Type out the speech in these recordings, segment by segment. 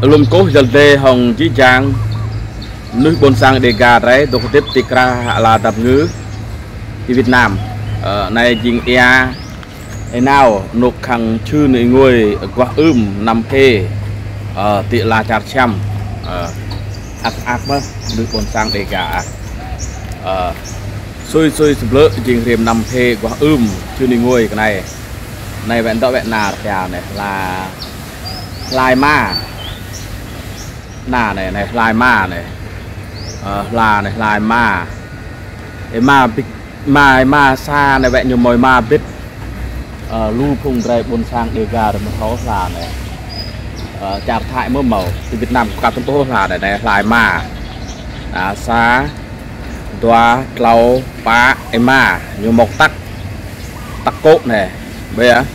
lùm cố dần tê hồng chí trang nước bồn sang đề gà đấy đồ tiếp tì ra là tập ngữ thì Việt Nam này chính ea nào nộp khăn chư người ngồi qua nằm phê tị là chặt trăm ác mất nước bồn sang đề gà xôi xôi sụp lỡ chính riêng nằm phê qua chư người ngồi cái này bạn tạo bạn nào kìa này là lai ma nà này lai ma này là này lai ma cái ma xa này vậy nhiều mồi ma biết lưu phùng đây bồn sang đề gà rồi một thấu là này chạp thại mơ màu thì Việt Nam có cả là này lai ma xa đoá lau phá ma nhiều mộc tắc cốt này bây giờ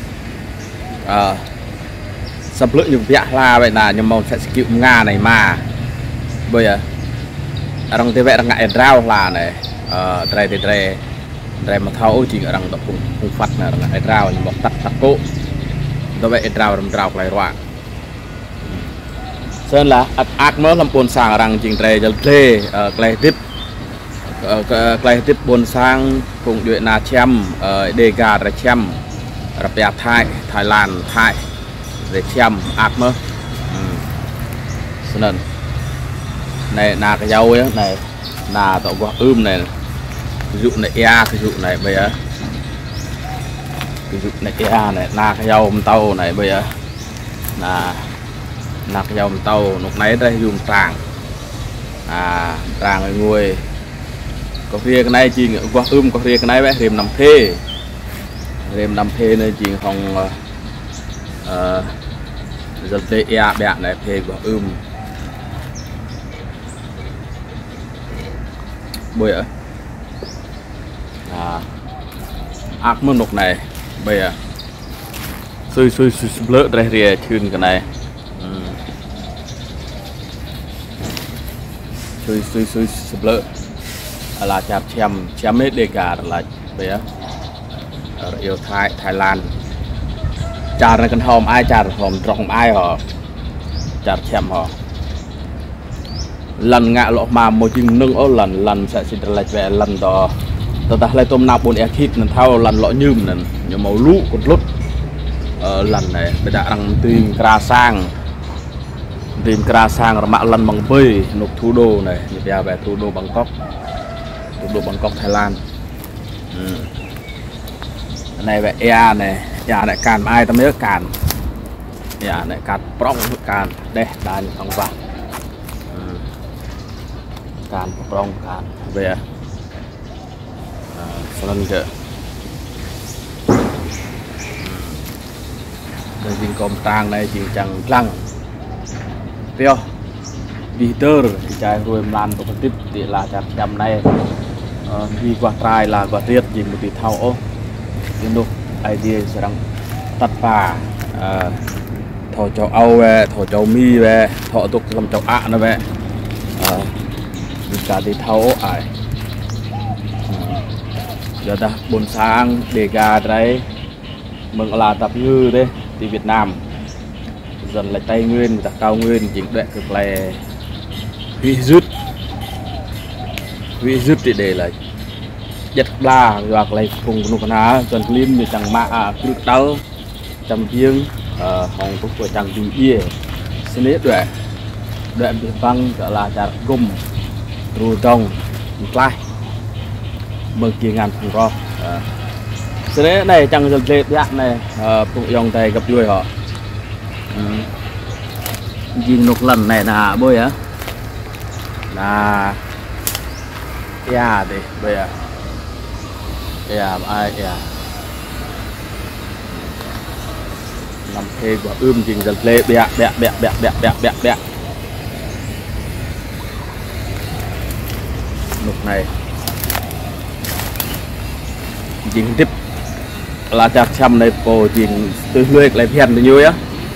sập lưỡi dùng vẹn la vậy là nhưng mong sẽ chịu nga này mà bây giờ đang thế vậy đang ngại rau là này đây mà tháo chỉ ở đằng tập cùng phật là ngại rau nhưng một tắt cố do vậy rau lại loạn sơn là ác mới làm buồn sang rằng trình trề cho lê clay tiếp buồn sang cùng chuyện là chém đề gà là chém Rapia Thái Lan Thái để xem ác mơ nên này là cái dâu ấy này là tàu qua này ví dụ này ví dụ này bây giờ ví dụ này này là cái dâu tàu này bây giờ là cái dâu tàu lúc nãy đây dùng tràng tràng người có phía cái này chỉ qua có phía cái này vậy thêm nằm thê thêm nằm thê nên chỉ không giờ tê bẹ này thê của bây giờ ác môn nục này bây giờ xui lỡ đây rìa chun cái này xui lỡ là chạp chém hết đề cả là bây giờ yêu Thái Lan chả là con hòm ai chả hòm trong ai họ chả chém họ lần ngạ lộ mà một chừng nâng ở lần sẽ xin lại về lần đó ta lại tôm nạp bốn ekip nên thao lần lọ nhum nên nhiều màu lũ còn lút lần này bây giờ đang tìm kra sang rồi mạ lần bằng bơi nộp thủ đô này bây về thủ đô Bangkok Thái Lan này vậy này này càn ai ta mới càn này càn prong càn đây đàn không vào càn prong càn về lần kìa đây viên công tang này chỉ chẳng lăng tiêu Peter thì trái rồi làm tổ tiếp thì là chặt chầm này đi qua trai là qua tiết gì một tí thao ô nhưng idea sẽ đang tắt phà thọ cho âu về thọ cho mi về thọ tục làm cho ạ nó về cả thì thao ai giờ ta buồn sang để gà đấy mừng là tập như đấy thì Việt Nam dần lại Tây Nguyên và Cao Nguyên chính đoạn cực là huy rút để lại giật la hoặc là cùng nụ ná dần lim như chẳng mạ cứ tao chăm riêng hồng cũng của chẳng dù bia xin hết đoạn bị văng là chặt gum rùi trồng lại mừng kia ngàn phùng ro xin hết này chẳng dần dệt dạng này phụ dòng tay gặp đuôi họ nhìn một lần này là bôi á là thì bây giờ ai làm thê của trình dần lê bẹ lúc này trình tiếp là chặt chăm này cổ trình từ lưỡi lại phiền được nhiêu á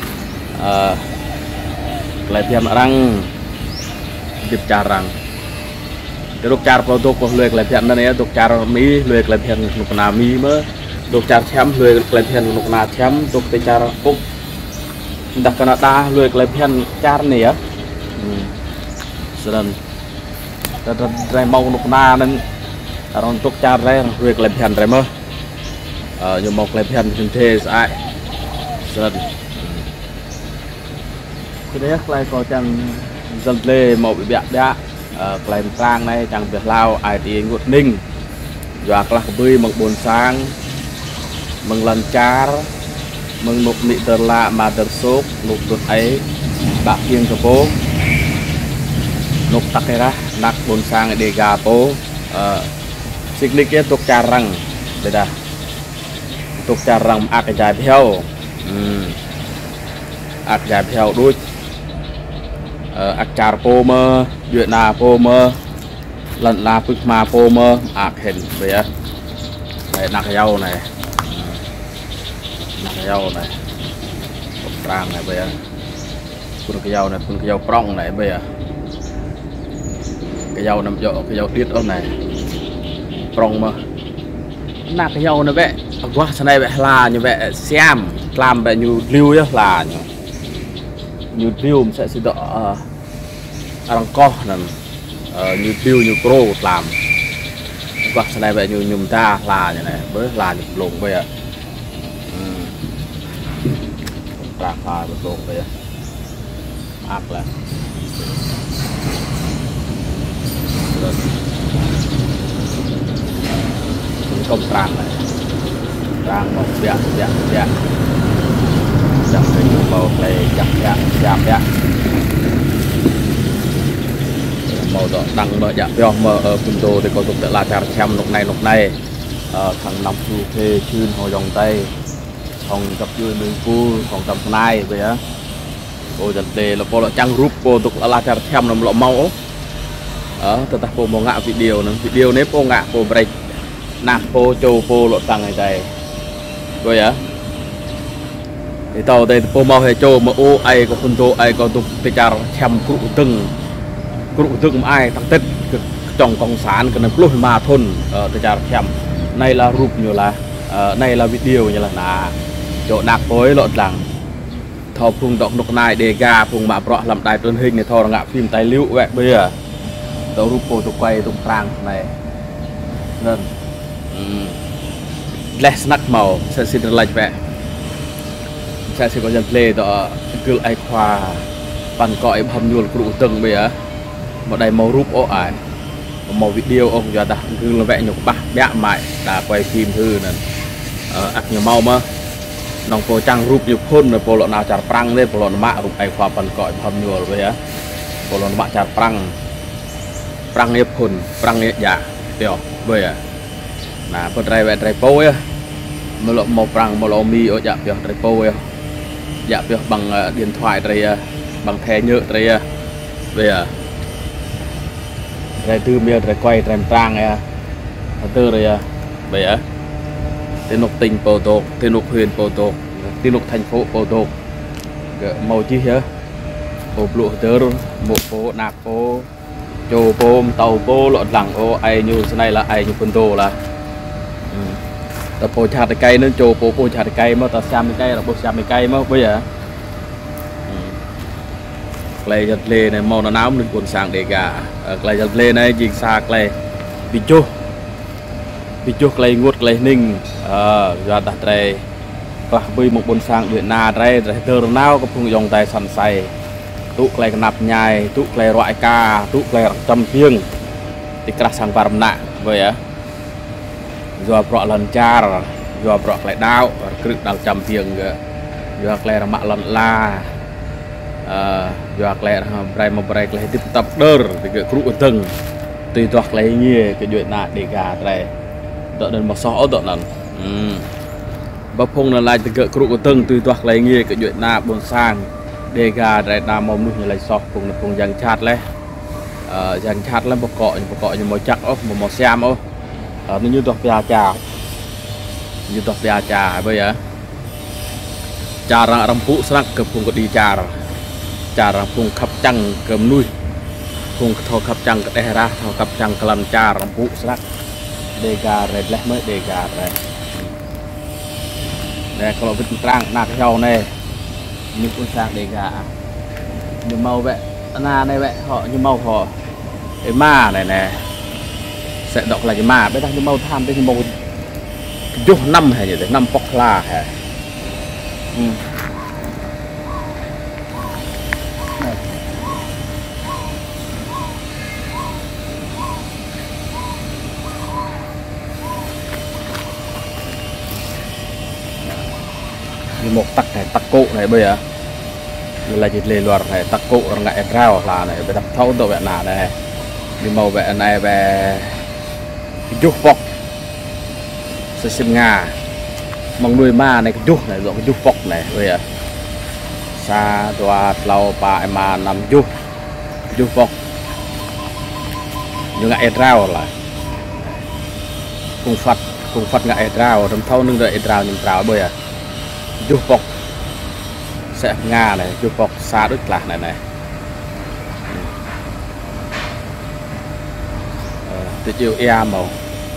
lại phiền răng tiếp trà răng cái đục trà pro tục lưỡi lại phiền này đục trà mỹ lưỡi lại phiền lục nà mỹ mơ đục trà chém lưỡi lại phiền lục nà chém đục tê trà cúc đặc Canada lười lại phiền cha này á nên ra màu nục na nên còn tục cha ra lười lại phiền rồi mơ nhưng một lại phiền thì thế sai nên cái đấy lại có chẳng dân lê một bị bẹt đã lại trang này chẳng việc lao ai thì ngột ninh và các bơi một buồn sang mừng lần cha mừng một nị tờ lạ mà tờ sốt lục đột ấy bạc kiêng cho bố lục tắc cái ra nạc buồn sang để gà bố xích lịch cái tục trà răng đây là tục trà răng ác cái dài theo ác dài theo đuôi ác trà pô mơ duyệt là pô mơ lần là phức mà pô mơ ác hình vậy á này nạc dâu này nạc dâu này tục tràng này bây giờ phun cái dâu này phun cái dâu prong này bây giờ cái dâu nằm chỗ cái dâu tiết ông này prong mà nạc cái dâu này vậy quá sau này vậy là như vậy xem làm vậy như lưu á là như lưu sẽ đỡ ăn co là như lưu như pro làm quá sau này vậy như nhung ta là như này mới là nhung lùng bây giờ ra phá một lùng bây giờ áp lại công tràng này tràng một dạng chẳng thấy màu này chạm màu đó đăng mở dạng cho mở ở phun đồ thì có tục là chạm xem lúc này thằng nằm chu phê chuyên hồi dòng tay phòng tập chơi đường phu phòng tập này vậy á cô dần đề là cô là trang group cô tục là chạm xem làm lọ máu tôi ta cô mau ngạ video nếu cô ngạ cô break nạp cô châu cô lộ tăng này đây vậy á thì tàu đây cô mau hay châu mà ô ai có phân tô ai có tục cái chả xem cụ từng ai thằng tết trồng công sản cái này lúc mà thôn cái chả xem này là group nhiều là này là video như là chỗ nạp phối lộn rằng thọ phùng động nục này để gà phùng mà bọ làm đài truyền hình này thọ ngạ phim tài liệu vậy bây giờ tàu group cô tục quay tục trang này nên less snack màu sẽ xin được like vậy sẽ có dân play đó cứ ai khoa bàn cõi hầm nhuộm cụ từng bây giờ một đầy màu rúp ô ải màu video ông giờ đặt cứ là vẽ nhục bạc bẹ mại đã quay phim thư này ạc nhiều màu mà nòng cô trang rúp nhiều khôn rồi cô lọ nào chặt prang lên cô lọ mạ rúp ai khoa bàn cõi hầm nhuộm bây giờ cô lọ mạ chặt prang nếp khôn prang nếp dạ tiểu bây giờ là phần trai vẽ trai po á một lọ màu prang một lọ mi ở dạ tiểu trai po á dạ việc bằng điện thoại đây bằng thẻ nhựa đây bây giờ đây từ miền đây quay tram trang này từ đây bây giờ tên lục tình phố tô tên lục huyền phố tô tên lục thành phố phố tô màu chi hết hộp lụa tơ một phố nạc phố châu phố tàu phố lọt lẳng ô ai như thế này là ai như phân tô là tập phố chặt cây nên châu phố chặt cây mà ta xem cây là phố xem cây mà bây giờ cây giật lê này màu nó nóng nên cuốn sang để gà cây giật lê này chỉ xa cây bị chua cây ngút cây ninh ra đặt đây và bây một cuốn sang Việt Nam đây từ nào có phun dòng tay sẵn say tụ cây nạp nhai tụ cây loại ca tụ cây trăm tiếng thì cả sang varm nặng vậy á do bọ lần cha do bọ cây đau cực đau trăm tiếng do cây mạ lần la do cây break cây tiếp tập đơ thì cái crụ từng tùy toạc lấy nghe cái chuyện nạ để gà đây đợi đến một số đợi lần bắp phong là lại từ cái crụ từng tùy toạc lấy nghe cái chuyện nạ buồn sang để gà đây là mong nuôi như lại sọt cùng là cùng dàn chặt lấy dàn chặt lấy một cọ như màu chắc ốc một màu xem ốc nó như toạc bia trà bây giờ trà ra râm phụ sắc cực cùng có đi trà ra phùng khắp trăng cầm nuôi phùng thò khắp trăng cái đây ra thò khắp trăng làm trà râm phụ sắc đề gà rồi lấy mới đề gà rồi đây kalau vịt trang nạc nhau này như con sang để gà như màu vậy na này vậy họ như màu họ cái ma này nè sẽ đọc là cái ma bây giờ như màu tham cái màu vô năm hay gì đấy năm bọc là hay một tắc này tắc cụ này bây giờ là chỉ lề loạt này tắc cụ ngại rau là này về đập thấu đồ vậy nào này đi màu vậy này về chút bọc sẽ xem ngà mong nuôi ma này cái chút này rồi cái chút bọc này bây giờ xa đoà lâu bà mà nằm chút bọc nhưng ngại rau là cùng phật ngại rau đâm thấu nương đợi rau nhưng rau bây giờ chút bọc sẽ nga này chút bọc xa đức lạc này từ chiều màu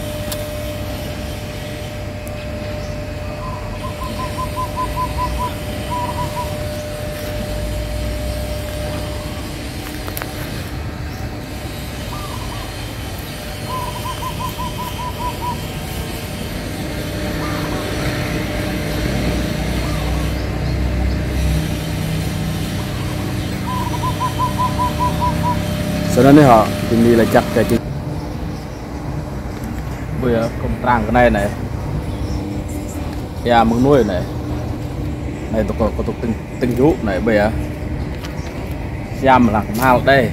sau đó họ tìm đi là chặt cái gì bây giờ công trang cái này này muốn nuôi này tôi có từng giúp này bây giờ xem là hào đây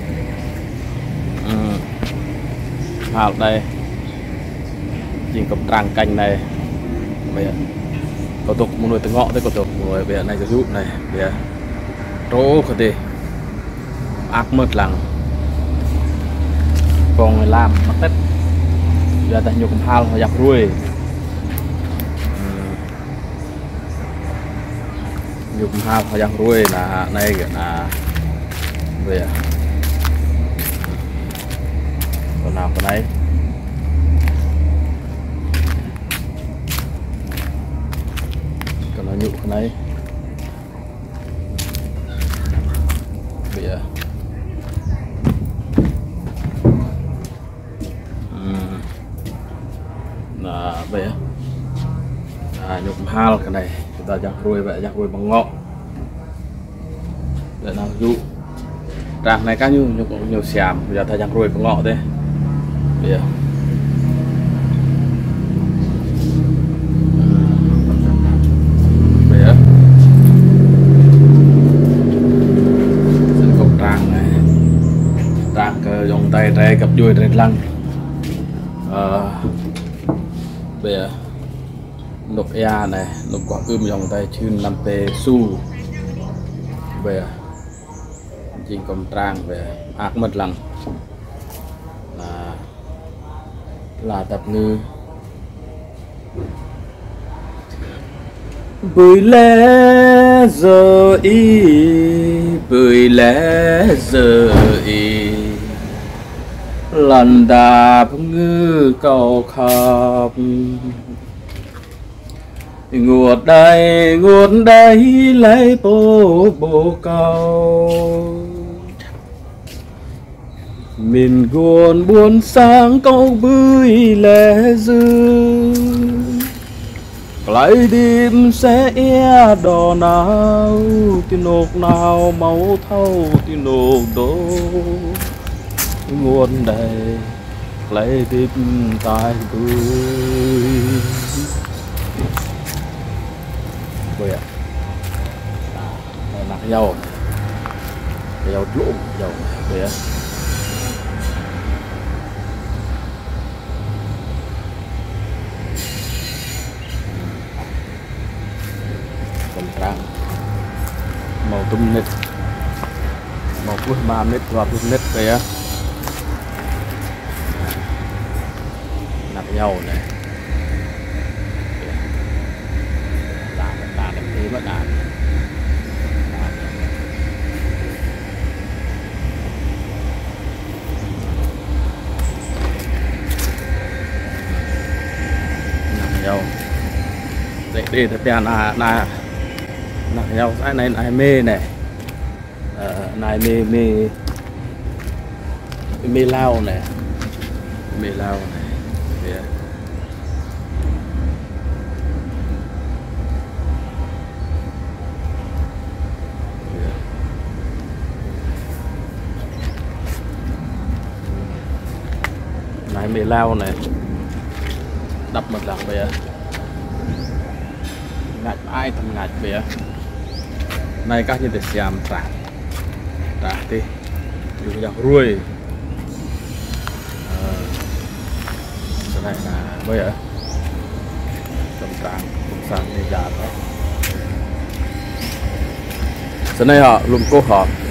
hào đây chỉ công trang canh này bây giờ có tục muốn nuôi từ ngõ tới có tục rồi bây giờ này cái giúp này bây giờ trố có gì ác mật lằng còn người làm mất tất giờ ta nhục hao họ giặt ruồi nhục hao họ giặt ruồi là này cái là về còn nào cái này còn nó nhục cái này bây giờ vậy nhục hao cái này chúng ta giặt ruồi vậy giặt ruồi bằng ngọ để nào dụ trạc này cá nhục nhiều xàm bây giờ ta giặt ruồi bằng ngọ đây bây giờ sẽ có tràng này tràng dùng tay tre cặp đuôi tre lăng bây giờ nộp e này nộp quả dòng tay chun 5p su về trình công trang về ác mật lằng là tập ngư bùi lẽ giờ bùi lẽ giờ lần đạp ngư cầu khắp nguột đây lấy bố cầu mình buồn sáng câu bươi lẽ dư lại đêm sẽ đò nào tiếng nộp nào máu thâu tiếng nộp đô nguồn đầy lấy đêm tai bươi bây giờ nạc dầu lụm dầu bây giờ cầm trang màu tôm nít màu cuối mà nít và tôm nít bây giờ nạc dầu này mất đạn nằm dâu để thật ra nè nhau cái này ai mê này này mê lao này mê lao này yeah. Này mê lao này đập một lần bây giờ ngạch ai thầm ngạch bây giờ này các như để xem trả đi dùng dạng ruồi cái này là bây giờ tầm sáng thì giả đó. Giờ này họ lùm cô họ